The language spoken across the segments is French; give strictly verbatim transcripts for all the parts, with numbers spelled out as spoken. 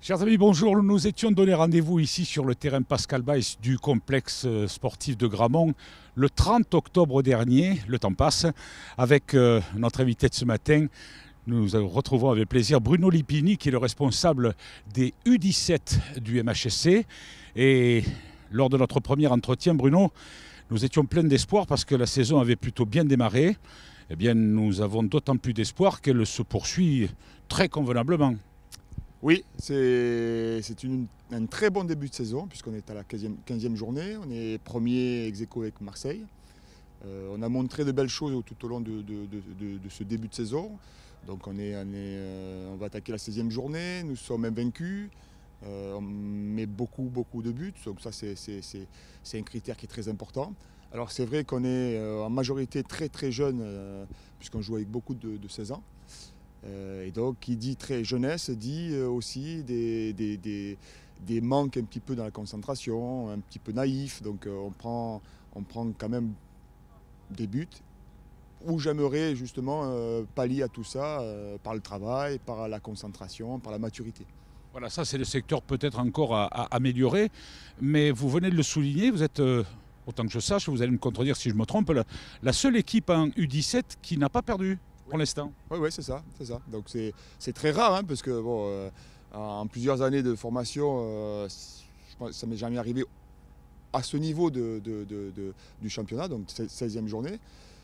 Chers amis, bonjour. Nous nous étions donné rendez-vous ici sur le terrain Pascal Baes du complexe sportif de Gramont le trente octobre dernier. Le temps passe. Avec euh, notre invité de ce matin, nous nous retrouvons avec plaisir Bruno Lipini, qui est le responsable des U dix-sept du M H S C. Et lors de notre premier entretien, Bruno, nous étions pleins d'espoir parce que la saison avait plutôt bien démarré. Eh bien, nous avons d'autant plus d'espoir qu'elle se poursuit très convenablement. Oui, c'est un très bon début de saison puisqu'on est à la quinzième journée, on est premier ex aequo avec Marseille. Euh, on a montré de belles choses tout au long de, de, de, de, de ce début de saison. Donc on, est, on, est, euh, on va attaquer la seizième journée, nous sommes invaincus, euh, on met beaucoup beaucoup de buts, donc ça c'est un critère qui est très important. Alors c'est vrai qu'on est euh, en majorité très très jeune euh, puisqu'on joue avec beaucoup de, de seize ans. Euh, et donc, qui dit très jeunesse, dit euh, aussi des, des, des, des manques un petit peu dans la concentration, un petit peu naïf. Donc, euh, on, prend, on prend quand même des buts où j'aimerais justement euh, pallier à tout ça euh, par le travail, par la concentration, par la maturité. Voilà, ça c'est le secteur peut-être encore à, à améliorer, mais vous venez de le souligner, vous êtes, euh, autant que je sache, vous allez me contredire si je me trompe, la, la seule équipe en U dix-sept qui n'a pas perdu. Pour l'instant. Oui, oui, c'est ça, c'est ça. Donc c'est très rare, hein, parce que bon, euh, en plusieurs années de formation, euh, je pense que ça m'est jamais arrivé à ce niveau de, de, de, de, du championnat, donc seizième journée.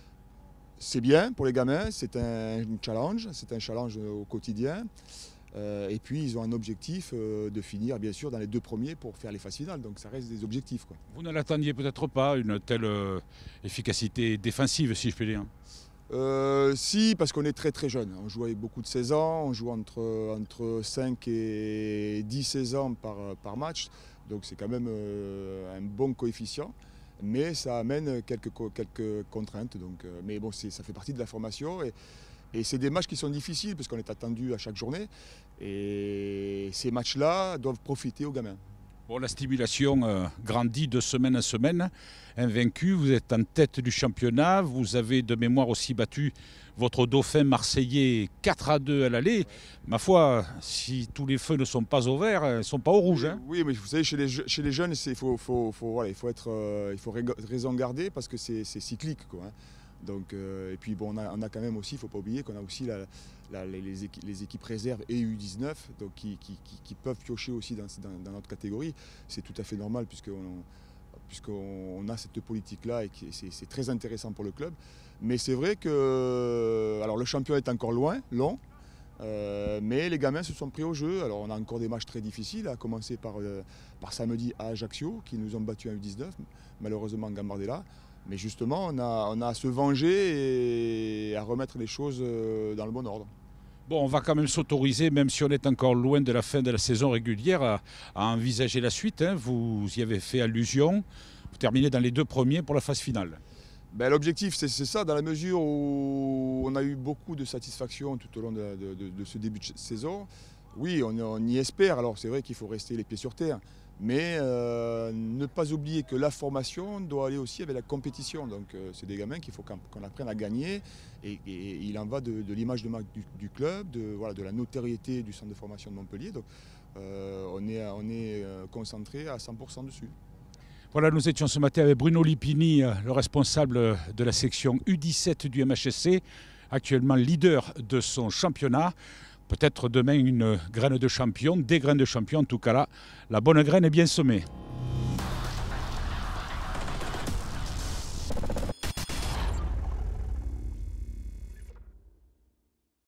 C'est bien pour les gamins, c'est un challenge, c'est un challenge au quotidien. Euh, et puis ils ont un objectif euh, de finir bien sûr dans les deux premiers pour faire les phases finales, donc ça reste des objectifs, quoi. Vous ne l'attendiez peut-être pas, une telle euh, efficacité défensive, si je puis dire? Euh, si, parce qu'on est très très jeune. On joue avec beaucoup de seize ans, on joue entre, entre cinq et dix seize ans par, par match. Donc c'est quand même euh, un bon coefficient. Mais ça amène quelques, quelques contraintes. Donc, euh, mais bon, ça fait partie de la formation. Et, et c'est des matchs qui sont difficiles parce qu'on est attendu à chaque journée. Et ces matchs-là doivent profiter aux gamins. Bon, la stimulation euh, grandit de semaine en semaine. Invaincu, vous êtes en tête du championnat. Vous avez de mémoire aussi battu votre dauphin marseillais quatre à deux à l'aller. Ma foi, si tous les feux ne sont pas au vert, ils ne sont pas au rouge. Hein. Oui, mais vous savez, chez les, chez les jeunes, il faut, faut, faut, voilà, il faut, être, euh, il faut raison garder parce que c'est cyclique, quoi, hein. Donc, euh, et puis bon, on a, on a quand même aussi, il ne faut pas oublier qu'on a aussi la, la, les, équipes, les équipes réserves et U dix-neuf donc qui, qui, qui, qui peuvent piocher aussi dans, dans, dans notre catégorie. C'est tout à fait normal puisqu'on puisqu'on a cette politique-là et c'est très intéressant pour le club. Mais c'est vrai que alors le championnat est encore loin, long, euh, mais les gamins se sont pris au jeu. Alors on a encore des matchs très difficiles, à commencer par, euh, par samedi à Ajaccio, qui nous ont battu en U dix-neuf, malheureusement Gambardella. Mais justement, on a, on a à se venger et à remettre les choses dans le bon ordre. Bon, on va quand même s'autoriser, même si on est encore loin de la fin de la saison régulière, à, à envisager la suite. Hein. Vous y avez fait allusion. Vous terminez dans les deux premiers pour la phase finale. Ben, l'objectif, c'est ça, dans la mesure où on a eu beaucoup de satisfaction tout au long de, de, de, de ce début de saison. Oui, on, on y espère. Alors c'est vrai qu'il faut rester les pieds sur terre. Mais euh, ne pas oublier que la formation doit aller aussi avec la compétition. Donc euh, c'est des gamins qu'il faut qu'on qu'on apprenne à gagner. Et, et il en va de, de l'image de marque du, du club, de, voilà, de la notoriété du centre de formation de Montpellier. Donc euh, on est, on est concentré à cent pour cent dessus. Voilà, nous étions ce matin avec Bruno Lipini, le responsable de la section U dix-sept du M H S C, actuellement leader de son championnat. Peut-être demain une graine de champion, des graines de champion, en tout cas là, la bonne graine est bien semée.